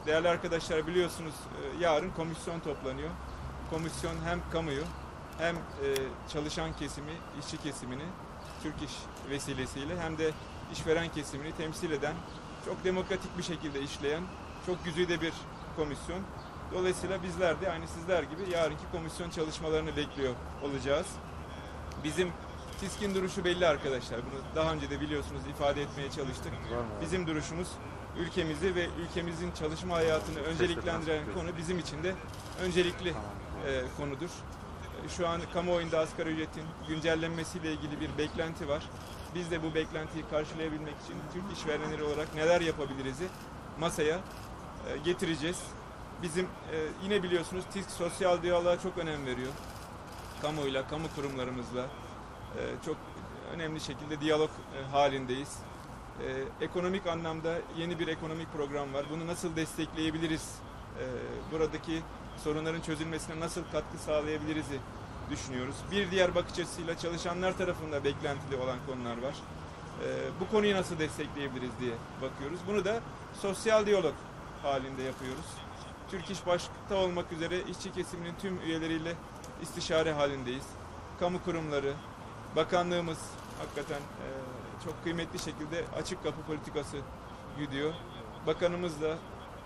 Değerli arkadaşlar, biliyorsunuz yarın komisyon toplanıyor. Komisyon hem kamuyu hem çalışan kesimi, işçi kesimini Türk İş vesilesiyle hem de işveren kesimini temsil eden, çok demokratik bir şekilde işleyen, çok güzide bir komisyon. Dolayısıyla bizler de aynı sizler gibi yarınki komisyon çalışmalarını bekliyor olacağız. Bizim TİSK'in duruşu belli arkadaşlar. Bunu daha önce de biliyorsunuz, ifade etmeye çalıştık. Bizim duruşumuz ülkemizi ve ülkemizin çalışma hayatını önceliklendiren konu bizim için de öncelikli konudur. Şu an kamuoyunda asgari ücretin güncellenmesiyle ilgili bir beklenti var. Biz de bu beklentiyi karşılayabilmek için Türk işverenleri olarak neler yapabiliriz'i masaya getireceğiz. Bizim yine biliyorsunuz TİSK sosyal diyaloğa çok önem veriyor. Kamuyla, kamu kurumlarımızla çok önemli şekilde diyalog halindeyiz. Ekonomik anlamda yeni bir ekonomik program var. Bunu nasıl destekleyebiliriz? Buradaki sorunların çözülmesine nasıl katkı sağlayabiliriz'i düşünüyoruz. Bir diğer bakış açısıyla çalışanlar tarafında beklentili olan konular var. Bu konuyu nasıl destekleyebiliriz diye bakıyoruz. Bunu da sosyal diyalog halinde yapıyoruz. Türk İş başta olmak üzere işçi kesiminin tüm üyeleriyle istişare halindeyiz. Kamu kurumları, bakanlığımız hakikaten çok kıymetli şekilde açık kapı politikası güdüyor. Bakanımız da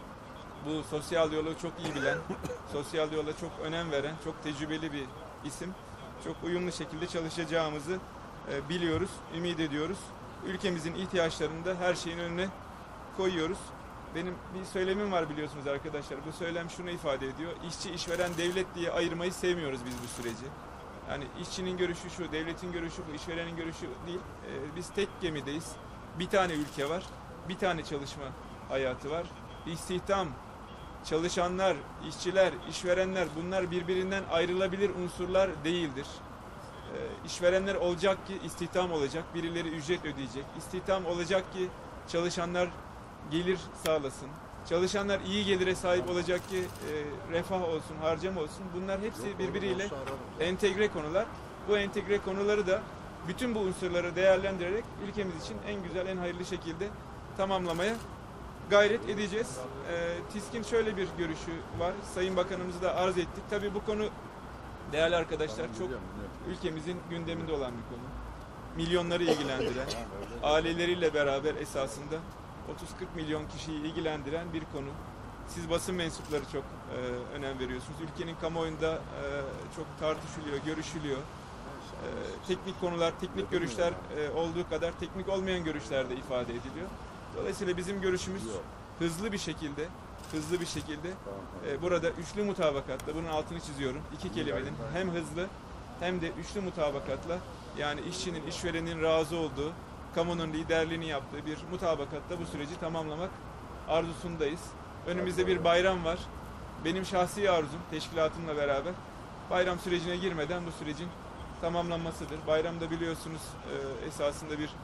bu sosyal diyaloğu çok iyi bilen, sosyal diyaloğa çok önem veren, çok tecrübeli bir isim. Çok uyumlu şekilde çalışacağımızı biliyoruz, ümit ediyoruz. Ülkemizin ihtiyaçlarını da her şeyin önüne koyuyoruz. Benim bir söylemim var biliyorsunuz arkadaşlar. Bu söylem şunu ifade ediyor. İşçi, işveren, devlet diye ayırmayı sevmiyoruz biz bu süreci. Yani işçinin görüşü şu, devletin görüşü bu, işverenin görüşü değil. Biz tek gemideyiz. Bir tane ülke var. Bir tane çalışma hayatı var. İstihdam, çalışanlar, işçiler, işverenler, bunlar birbirinden ayrılabilir unsurlar değildir. İşverenler olacak ki istihdam olacak, birileri ücret ödeyecek. İstihdam olacak ki çalışanlar gelir sağlasın. Çalışanlar iyi gelire sahip olacak ki refah olsun, harcama olsun. Bunlar hepsi birbiriyle entegre konular. Bu entegre konuları da bütün bu unsurları değerlendirerek ülkemiz için en güzel, en hayırlı şekilde tamamlamaya gayret edeceğiz. TİSK'in şöyle bir görüşü var. Sayın Bakanımızı da arz ettik. Tabii bu konu değerli arkadaşlar çok ülkemizin gündeminde olan bir konu. Milyonları ilgilendiren, aileleriyle beraber esasında 30-40 milyon kişiyi ilgilendiren bir konu. Siz basın mensupları çok önem veriyorsunuz. Ülkenin kamuoyunda çok tartışılıyor, görüşülüyor. Teknik konular, teknik görüşler olduğu kadar teknik olmayan görüşler de ifade ediliyor. Dolayısıyla bizim görüşümüz hızlı bir şekilde burada üçlü mutabakatla, bunun altını çiziyorum, iki kelimenin hem hızlı hem de üçlü mutabakatla, yani işçinin, işverenin razı olduğu, kamunun liderliğini yaptığı bir mutabakatla bu süreci tamamlamak arzusundayız. Önümüzde bir bayram var. Benim şahsi arzum teşkilatımla beraber bayram sürecine girmeden bu sürecin tamamlanmasıdır. Bayramda biliyorsunuz esasında bir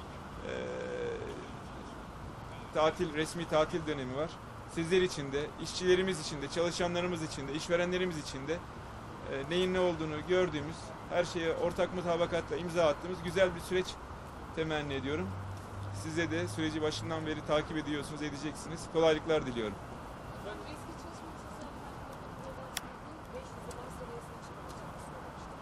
resmi tatil dönemi var. Sizler için de, işçilerimiz için de, çalışanlarımız için de, işverenlerimiz için de neyin ne olduğunu gördüğümüz, her şeye ortak mutabakatla imza attığımız güzel bir süreç temenni ediyorum. Size de süreci başından beri takip ediyorsunuz, edeceksiniz. Kolaylıklar diliyorum. Eski çalışma sözleşmelerinin 500 olan seviyesine çıkaracağını söylemişti.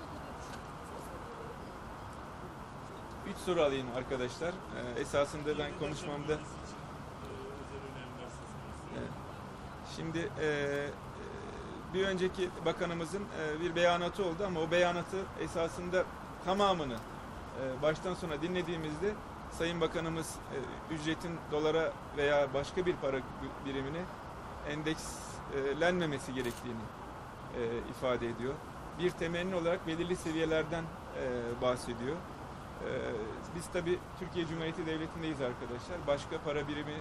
Üç soru alayım arkadaşlar. Esasında ben konuşmamda şimdi bir önceki bakanımızın bir beyanatı oldu ama o beyanatı esasında tamamını baştan sona dinlediğimizde Sayın Bakanımız ücretin dolara veya başka bir para birimine endekslenmemesi gerektiğini ifade ediyor. Bir temenni olarak belirli seviyelerden bahsediyor. Biz tabii Türkiye Cumhuriyeti Devleti'ndeyiz arkadaşlar. Başka para birimi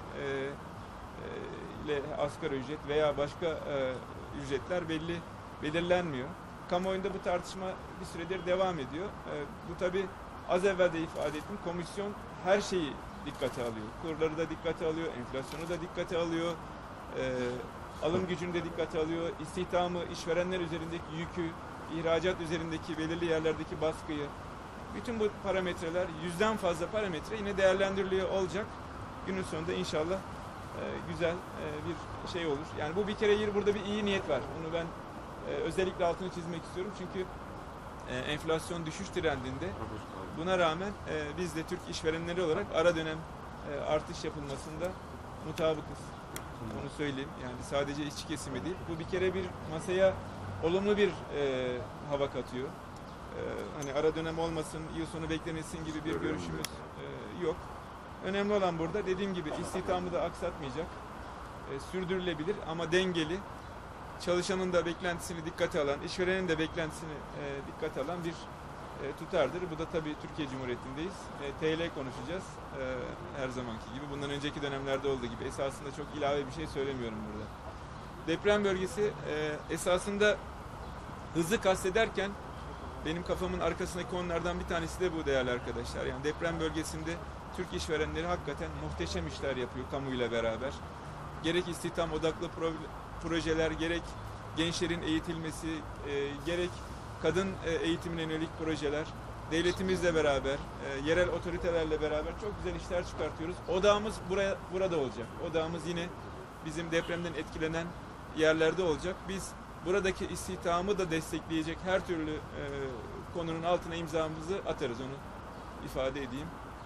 ile asgari ücret veya başka ücretler belirlenmiyor. Kamuoyunda bu tartışma bir süredir devam ediyor. Bu tabii az evvel de ifade ettim. Komisyon her şeyi dikkate alıyor. Kurları da dikkate alıyor, enflasyonu da dikkate alıyor, alım gücünü de dikkate alıyor, istihdamı, işverenler üzerindeki yükü, ihracat üzerindeki belirli yerlerdeki baskıyı. Bütün bu parametreler, 100'den fazla parametre yine değerlendiriliyor olacak. Günün sonunda inşallah güzel bir şey olur. Yani bu bir kere burada bir iyi niyet var. Bunu ben özellikle altını çizmek istiyorum. Çünkü enflasyon düşüş trendinde. Buna rağmen biz de Türk işverenleri olarak ara dönem artış yapılmasında mutabıkız. Onu söyleyeyim. Yani sadece işçi kesimi değil. Bu bir kere bir masaya olumlu bir hava katıyor. Hani ara dönem olmasın, yıl sonu beklemesin gibi bir görüşümüz yok. Önemli olan burada dediğim gibi istihdamı da aksatmayacak, sürdürülebilir ama dengeli, çalışanın da beklentisini dikkate alan, işverenin de beklentisini dikkate alan bir tutardır. Bu da tabii Türkiye Cumhuriyeti'ndeyiz. TL konuşacağız her zamanki gibi. Bundan önceki dönemlerde olduğu gibi. Esasında çok ilave bir şey söylemiyorum burada. Deprem bölgesi esasında hızı kastederken benim kafamın arkasındaki konulardan bir tanesi de bu değerli arkadaşlar. Yani deprem bölgesinde Türk işverenleri hakikaten muhteşem işler yapıyor kamuyla beraber. Gerek istihdam odaklı projeler, gerek gençlerin eğitilmesi, gerek kadın eğitimine yönelik projeler, devletimizle beraber, yerel otoritelerle beraber çok güzel işler çıkartıyoruz. Odağımız burada olacak. Odağımız yine bizim depremden etkilenen yerlerde olacak. Biz buradaki istihdamı da destekleyecek her türlü konunun altına imzamızı atarız, onu ifade edeyim.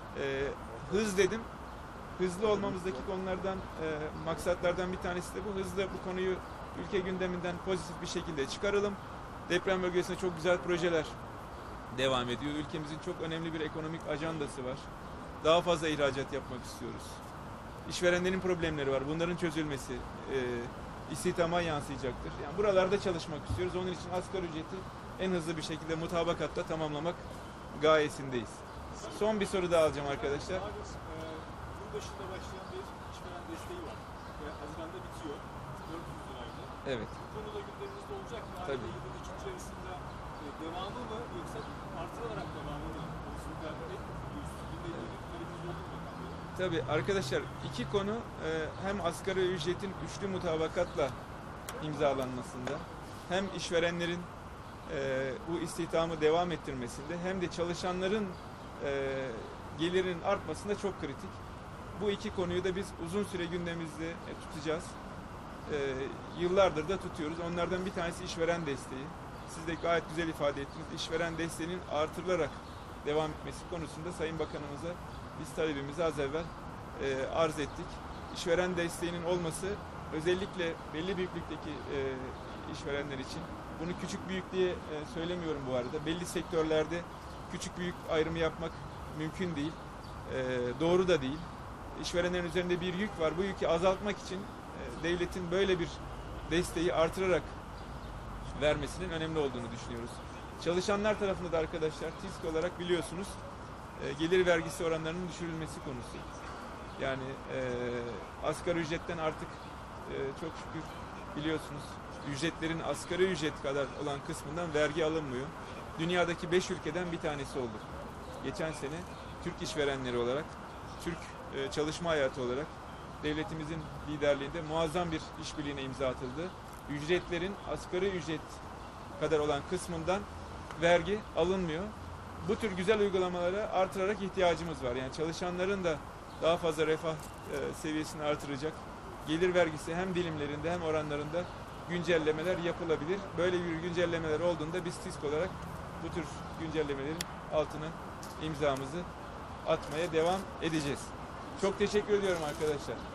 Hız dedim. Hızlı olmamızdaki konulardan, maksatlardan bir tanesi de bu. Hızlı bu konuyu ülke gündeminden pozitif bir şekilde çıkaralım. Deprem bölgesinde çok güzel projeler devam ediyor. Ülkemizin çok önemli bir ekonomik ajandası var. Daha fazla ihracat yapmak istiyoruz. İşverenlerin problemleri var. Bunların çözülmesi istihdama yansıyacaktır. Yani buralarda çalışmak istiyoruz. Onun için asgari ücreti en hızlı bir şekilde mutabakatta tamamlamak gayesindeyiz. Son bir soru daha alacağım arkadaşlar. Yılbaşında başlayan bir işveren desteği var. Haziran'da bitiyor. 400 lirayla. Evet. Bu konuda gündeminizde olacak mı? Tabii. Ayrıca yılın ikinci yarısında devamı mı yoksa artırılarak devamı mı? Konusunda günde ilgili talebiniz olur mu? Tabii arkadaşlar, iki konu hem asgari ücretin üçlü mutabakatla imzalanmasında, hem işverenlerin bu istihdamı devam ettirmesinde, hem de çalışanların gelirinin artmasında çok kritik. Bu iki konuyu da biz uzun süre gündemimizde tutacağız. Yıllardır da tutuyoruz. Onlardan bir tanesi işveren desteği. Siz de gayet güzel ifade ettiniz. İşveren desteğinin artırılarak devam etmesi konusunda Sayın Bakanımıza biz talebimizi az evvel arz ettik. İşveren desteğinin olması özellikle belli büyüklükteki işverenler için, bunu küçük büyük diye söylemiyorum bu arada. Belli sektörlerde küçük büyük ayrımı yapmak mümkün değil. Doğru da değil. İşverenlerin üzerinde bir yük var. Bu yükü azaltmak için devletin böyle bir desteği artırarak vermesinin önemli olduğunu düşünüyoruz. Çalışanlar tarafında da arkadaşlar TİSK olarak biliyorsunuz gelir vergisi oranlarının düşürülmesi konusu. Yani asgari ücretten artık çok şükür biliyorsunuz ücretlerin asgari ücret kadar olan kısmından vergi alınmıyor. Dünyadaki 5 ülkeden bir tanesi olduk. Geçen sene Türk işverenleri olarak, Türk çalışma hayatı olarak devletimizin liderliğinde muazzam bir işbirliğine imza atıldı. Ücretlerin asgari ücret kadar olan kısmından vergi alınmıyor. Bu tür güzel uygulamalara artırarak ihtiyacımız var. Yani çalışanların da daha fazla refah seviyesini artıracak gelir vergisi hem dilimlerinde hem oranlarında güncellemeler yapılabilir. Böyle bir güncellemeler olduğunda biz TİSK olarak bu tür güncellemelerin altına imzamızı atmaya devam edeceğiz. Çok teşekkür ediyorum arkadaşlar.